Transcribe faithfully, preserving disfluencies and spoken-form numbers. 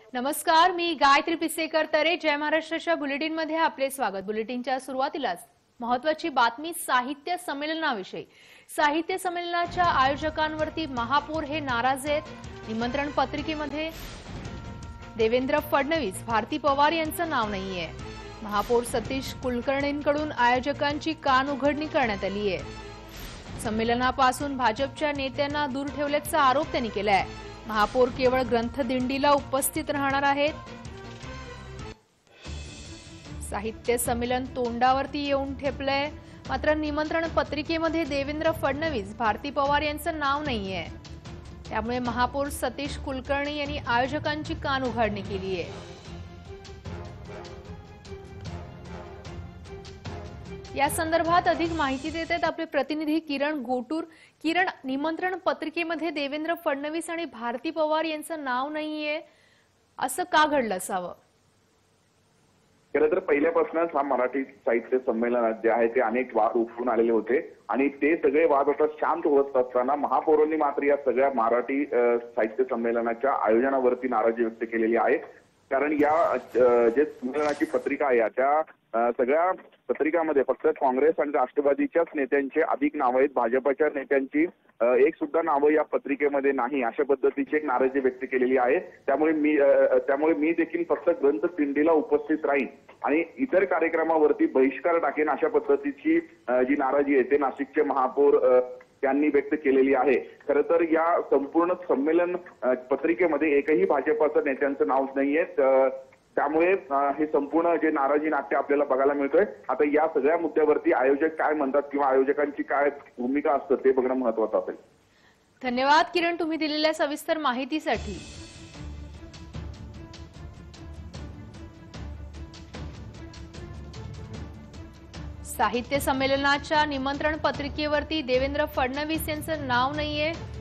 नमस्कार, मी गायत्री पिसेकर तरे. जय महाराष्ट्राच्या बुलेटिन मध्ये आपले स्वागत. बुलेटिनच्या सुरुवातीलाच महत्त्वाची बातमी साहित्य संमेलनाविषयी. साहित्य संमेलनाच्या आयोजकांवरती महापौर हे नाराज आहेत. निमंत्रण पत्रिकेमध्ये देवेंद्र फडणवीस, भारती पवार यांचं नाव नाहीये. महापौर सतीश कुलकर्णींकडून आयोजकांची कान उघडणी करण्यात आली आहे. संमेलनापासून भाजपच्या नेत्यांना दूर ठेवल्याचा आरोप त्यांनी केलाय. महापौर केवळ ग्रंथदिंडीला उपस्थित राहणार आहेत. साहित्य संमेलन तोंडावरती येऊन ठेपलंय. मात्र निमंत्रण पत्रिकेमध्ये देवेंद्र फडणवीस, भारती पवार यांचं नाव नाहीये. त्यामुळे महापौर सतीश कुलकर्णी यांनी आयोजकांची कान उघडणी केली आहे. या संदर्भात अधिक माहिती देत आहेत आपले प्रतिनिधी किरण गोटूर. किरण, निमंत्रण पत्रिकेमध्ये देवेंद्र फडणवीस आणि भारती पवार यांचं नाव नाहीये, असं का घडलं असावं? खरं तर पहिल्यापासूनच हा मराठी साहित्य संमेलनात जे आहे ते अनेक वाद उठून आलेले होते आणि ते सगळे वाद आता शांत होत असताना महापौरांनी मात्र या सगळ्या मराठी साहित्य संमेलनाच्या आयोजनावरती नाराजी व्यक्त केलेली आहे. कारण या जे संमेलनाची पत्रिका आहे त्या सगळ्या पत्रिकामध्ये फक्त काँग्रेस आणि राष्ट्रवादीच्याच नेत्यांचे अधिक नाव आहेत. भाजपच्या नेत्यांची एक सुद्धा नावं या पत्रिकेमध्ये नाही, अशा पद्धतीची एक नाराजी व्यक्त केलेली आहे. त्यामुळे मी त्यामुळे मी देखील फक्त ग्रंथदिंडीला उपस्थित राहीन आणि इतर कार्यक्रमावरती बहिष्कार टाकेन, अशा पद्धतीची जी नाराजी आहे ते नाशिकचे महापौर त्यांनी व्यक्त केलेली आहे. खरं तर या संपूर्ण संमेलन पत्रिकेमध्ये एकही भाजपच्या नेत्यांचं नाव नाहीये. त्यामुळे हे संपूर्ण जे नाराजी नाट्य आपल्याला बघायला मिळतोय. आता या सगळ्या मुद्द्यावरती आयोजक काय म्हणतात किंवा आयोजकांची काय भूमिका असतं ते बघणं महत्त्वाचं असेल. धन्यवाद किरण, तुम्ही दिलेल्या सविस्तर माहितीसाठी. साहित्य संमेलनाच्या निमंत्रण पत्रिकेवरती देवेंद्र फडणवीस यांचं नाव नाहीये.